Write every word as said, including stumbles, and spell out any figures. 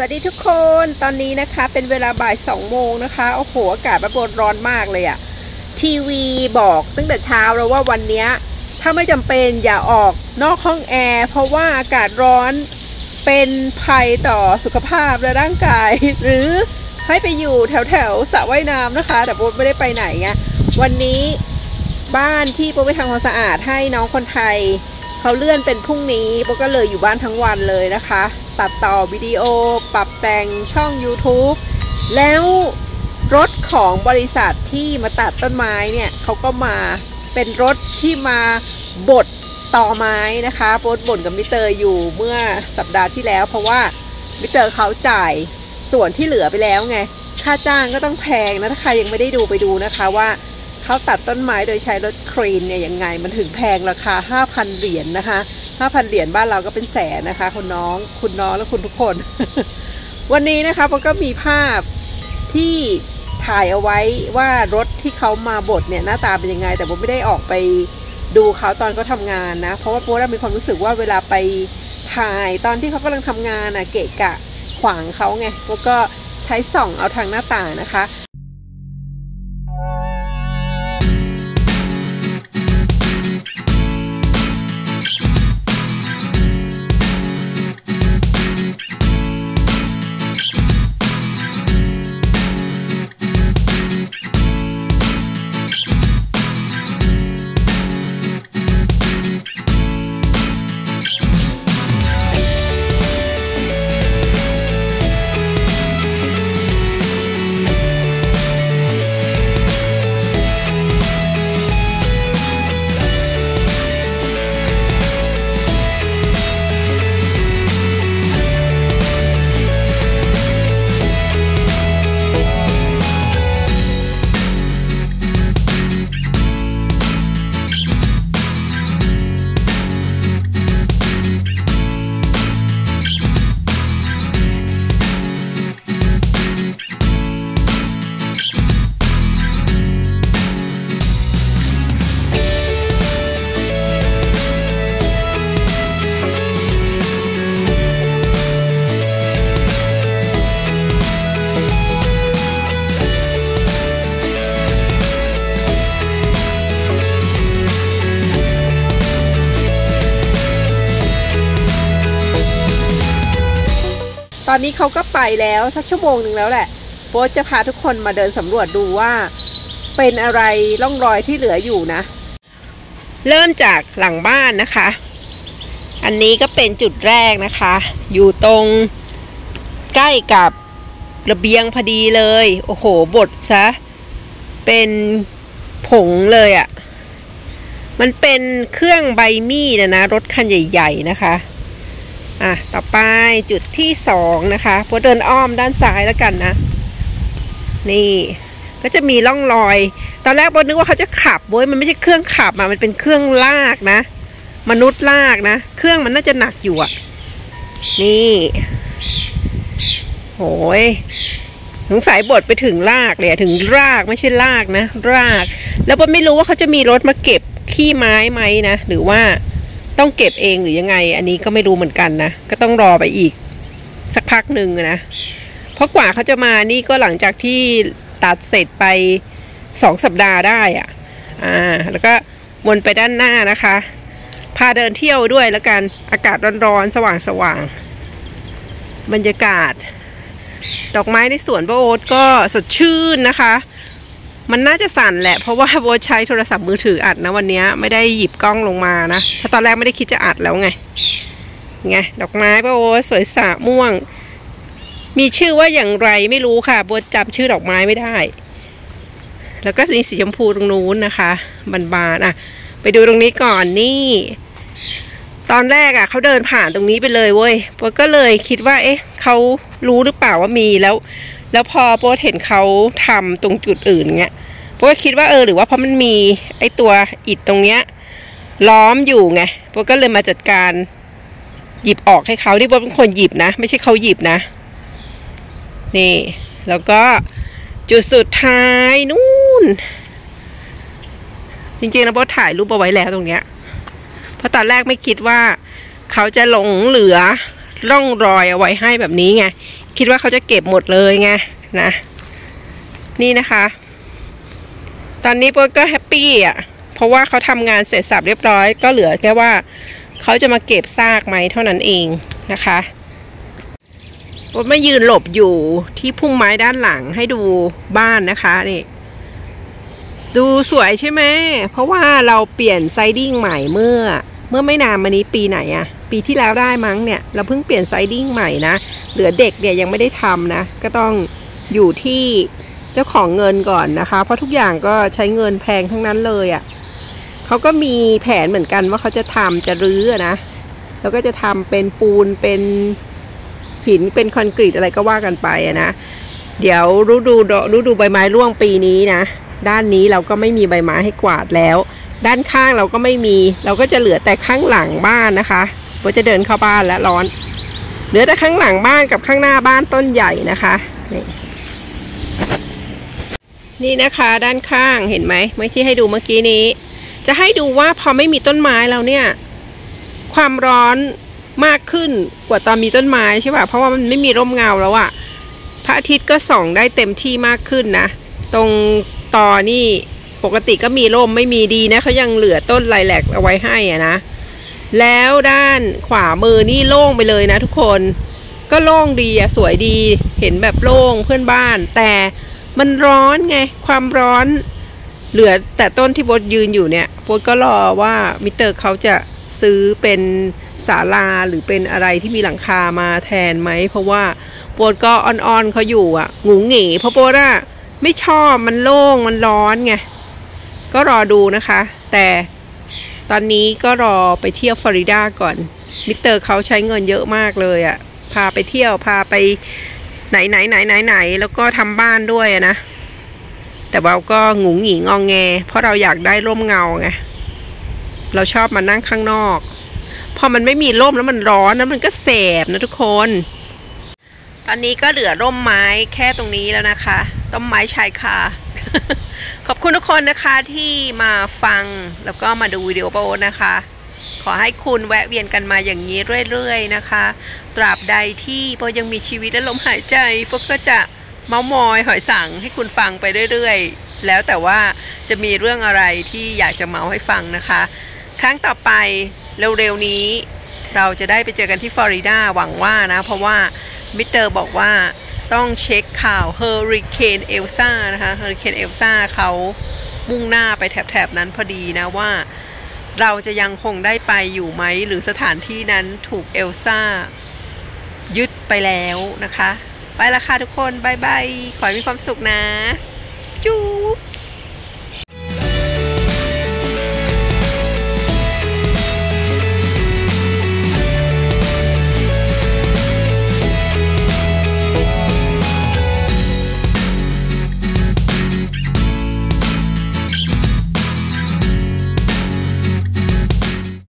วัสดีทุกคนตอนนี้นะคะเป็นเวลาบ่ายสองโมงนะคะโอ้โหอากาศมันร้อนมากเลยอะทีวีบอกตั้งแต่เช้าแล้วว่าวันนี้ถ้าไม่จำเป็นอย่าออกนอกห้องแอร์เพราะว่าอากาศร้อนเป็นภัยต่อสุขภาพและร่างกายหรือให้ไปอยู่แถวแถวสระว่ายน้ำนะคะแต่โบ๊ทไม่ได้ไปไหนไงวันนี้บ้านที่โบ๊ทไปทำความสะอาดให้น้องคนไทยเขาเลื่อนเป็นพรุ่งนี้โบ๊ทก็เลยอยู่บ้านทั้งวันเลยนะคะตัดต่อวิดีโอปรับแต่งช่อง ยูทูบ แล้วรถของบริษัทที่มาตัดต้นไม้เนี่ยเขาก็มาเป็นรถที่มาบดต่อไม้นะคะโบ๊ทบ่นกับมิสเตอร์อยู่เมื่อสัปดาห์ที่แล้วเพราะว่ามิสเตอร์เขาจ่ายส่วนที่เหลือไปแล้วไงค่าจ้างก็ต้องแพงนะถ้าใครยังไม่ได้ดูไปดูนะคะว่าเขาตัดต้นไม้โดยใช้รถเครนเนี่ยยังไงมันถึงแพงราคา ห้าพัน เหรียญ นะคะ ห้าพัน เหรียญบ้านเราก็เป็นแสนนะคะคุณน้องคุณน้องและคุณทุกคน วันนี้นะคะผมก็มีภาพที่ถ่ายเอาไว้ว่ารถที่เขามาบดเนี่ยหน้าตาเป็นยังไงแต่ผมไม่ได้ออกไปดูเขาตอนเขาทำงานนะเพราะว่าโบ๊ทมีความรู้สึกว่าเวลาไปถ่ายตอนที่เขากำลังทำงานน่ะเกะกะขวางเขาไงโบ๊ทก็ใช้ส่องเอาทางหน้าต่างนะคะตอนนี้เขาก็ไปแล้วสักชั่วโมงหนึ่งแล้วแหละโบ๊ทจะพาทุกคนมาเดินสำรวจดูว่าเป็นอะไรร่องรอยที่เหลืออยู่นะเริ่มจากหลังบ้านนะคะอันนี้ก็เป็นจุดแรกนะคะอยู่ตรงใกล้กับระเบียงพอดีเลยโอ้โหบดซะเป็นผงเลยอะ่ะมันเป็นเครื่องใบมีดนะรถคันใหญ่ๆนะคะอ่ะต่อไปจุดที่สองนะคะพอเดินอ้อมด้านซ้ายแล้วกันนะนี่ก็จะมีร่องรอยตอนแรกโบ๊ทนึกว่าเขาจะขับโว้ยมันไม่ใช่เครื่องขับอ่ะมันเป็นเครื่องลากนะมนุษย์ลากนะเครื่องมันน่าจะหนักอยู่อ่ะนี่โหยสงสัยบดไปถึงลากเลยถึงรากไม่ใช่ลากนะรากแล้วโบ๊ทไม่รู้ว่าเขาจะมีรถมาเก็บขี้ไม้ไหมนะหรือว่าต้องเก็บเองหรือยังไงอันนี้ก็ไม่รู้เหมือนกันนะก็ต้องรอไปอีกสักพักหนึ่งนะเพราะกว่าเขาจะมานี่ก็หลังจากที่ตัดเสร็จไปสองสัปดาห์ได้อ่ะอ่าแล้วก็วนไปด้านหน้านะคะพาเดินเที่ยวด้วยแล้วกันอากาศร้อนๆสว่างๆบรรยากาศดอกไม้ในสวนโบ๊ทก็สดชื่นนะคะมันน่าจะสั่นแหละเพราะว่าโบ๊ทใช้โทรศัพท์มือถืออัดนะวันนี้ไม่ได้หยิบกล้องลงมานะเพราะตอนแรกไม่ได้คิดจะอัดแล้วไงไงดอกไม้โบ๊ทสวยสะม่วงมีชื่อว่าอย่างไรไม่รู้ค่ะโบ๊ทจำชื่อดอกไม้ไม่ได้แล้วก็มีสีชมพูตรงนู้นนะคะบานๆอ่ะไปดูตรงนี้ก่อนนี่ตอนแรกอ่ะเขาเดินผ่านตรงนี้ไปเลยเว้ยโบ๊ทก็เลยคิดว่าเอ๊ะเขารู้หรือเปล่าว่ามีแล้วแล้วพอโบ๊ทเห็นเขาทำตรงจุดอื่นเงี้ยโบ๊ทก็คิดว่าเออหรือว่าเพราะมันมีไอตัวอิฐตรงเนี้ยล้อมอยู่ไงโบ๊ทก็เลยมาจัดการหยิบออกให้เขาที่โบ๊ทเป็นคนหยิบนะไม่ใช่เขาหยิบนะนี่แล้วก็จุดสุดท้ายนู่นจริงๆแล้วโบ๊ทถ่ายรูปเอาไว้แล้วตรงเนี้ยเพราะตอนแรกไม่คิดว่าเขาจะหลงเหลือร่องรอยเอาไว้ให้แบบนี้ไงคิดว่าเขาจะเก็บหมดเลยไงนะนี่นะคะตอนนี้โป๊ก็แฮปปี้อ่ะเพราะว่าเขาทำงานเสร็จสับเรียบร้อยก็เหลือแค่ว่าเขาจะมาเก็บซากไหมเท่านั้นเองนะคะโป๊มายืนหลบอยู่ที่พุ่มไม้ด้านหลังให้ดูบ้านนะคะนี่ดูสวยใช่ไหมเพราะว่าเราเปลี่ยนไซดิ้งใหม่เมื่อเมื่อไม่นานมานี้ปีไหนอะปีที่แล้วได้มั้งเนี่ยเราเพิ่งเปลี่ยนไซดิ้งใหม่นะเหลือเด็กเนี่ยยังไม่ได้ทำนะก็ต้องอยู่ที่เจ้าของเงินก่อนนะคะเพราะทุกอย่างก็ใช้เงินแพงทั้งนั้นเลยอะเขาก็มีแผนเหมือนกันว่าเขาจะทำจะรื้อนะแล้วก็จะทำเป็นปูนเป็นหินเป็นคอนกรีตอะไรก็ว่ากันไปอะนะเดี๋ยวฤดูฤดูใบไม้ร่วงปีนี้นะด้านนี้เราก็ไม่มีใบไม้ให้กวาดแล้วด้านข้างเราก็ไม่มีเราก็จะเหลือแต่ข้างหลังบ้านนะคะว่าจะเดินเข้าบ้านแล้วร้อนเหลือแต่ข้างหลังบ้านกับข้างหน้าบ้านต้นใหญ่นะคะนี่นี่นะคะด้านข้างเห็นไหมเมื่อที่ให้ดูเมื่อกี้นี้จะให้ดูว่าพอไม่มีต้นไม้แล้วเนี่ยความร้อนมากขึ้นกว่าตอนมีต้นไม้ใช่ป่ะเพราะว่ามันไม่มีร่มเงาแล้วอะพระอาทิตย์ก็ส่องได้เต็มที่มากขึ้นนะตรงตอนี่ปกติก็มีร่มไม่มีดีนะเขายังเหลือต้นไลแลกเอาไว้ให้อะนะแล้วด้านขวามือนี่โล่งไปเลยนะทุกคนก็โล่งดีอะสวยดีเห็นแบบโล่งเพื่อนบ้านแต่มันร้อนไงความร้อนเหลือแต่ต้นที่โบ๊ทยืนอยู่เนี่ยโบ๊ทก็รอว่ามิสเตอร์เขาจะซื้อเป็นศาลาหรือเป็นอะไรที่มีหลังคามาแทนไหมเพราะว่าโบ๊ทก็อ่อนๆเขาอยู่อะงุ๋งหงิเพราะโบ๊ทอะไม่ชอบมันโล่งมันร้อนไงก็รอดูนะคะแต่ตอนนี้ก็รอไปเที่ยวฟลอริดาก่อนมิสเตอร์เขาใช้เงินเยอะมากเลยอะพาไปเที่ยวพาไปไหนไหนไหนไหนไหนแล้วก็ทำบ้านด้วยนะแต่เราก็หงุ๋งหงิงงองแงเพราะเราอยากได้ร่มเงาไงเราชอบมานั่งข้างนอกพอมันไม่มีร่มแล้วมันร้อนแล้วมันก็แสบนะทุกคนตอนนี้ก็เหลือร่มไม้แค่ตรงนี้แล้วนะคะต้นไม้ชายคา ขอบคุณทุกคนนะคะที่มาฟังแล้วก็มาดูวิดีโอโบนะคะขอให้คุณแวะเวียนกันมาอย่างนี้เรื่อยๆนะคะตราบใดที่โบยังมีชีวิตและลมหายใจโบก็จะเม้ามอยหอยสังให้คุณฟังไปเรื่อยๆแล้วแต่ว่าจะมีเรื่องอะไรที่อยากจะเมาให้ฟังนะคะครั้งต่อไปเร็วๆนี้เราจะได้ไปเจอกันที่ฟลอริดาหวังว่านะเพราะว่ามิสเตอร์บอกว่าต้องเช็คข่าวเฮอริเคนเอลซ่านะคะเฮอริเคนเอลซ่าเขามุ่งหน้าไปแถบๆนั้นพอดีนะว่าเราจะยังคงได้ไปอยู่ไหมหรือสถานที่นั้นถูกเอลซ่ายึดไปแล้วนะคะไปละค่ะทุกคนบายบายขอให้มีความสุขนะจุ๊บ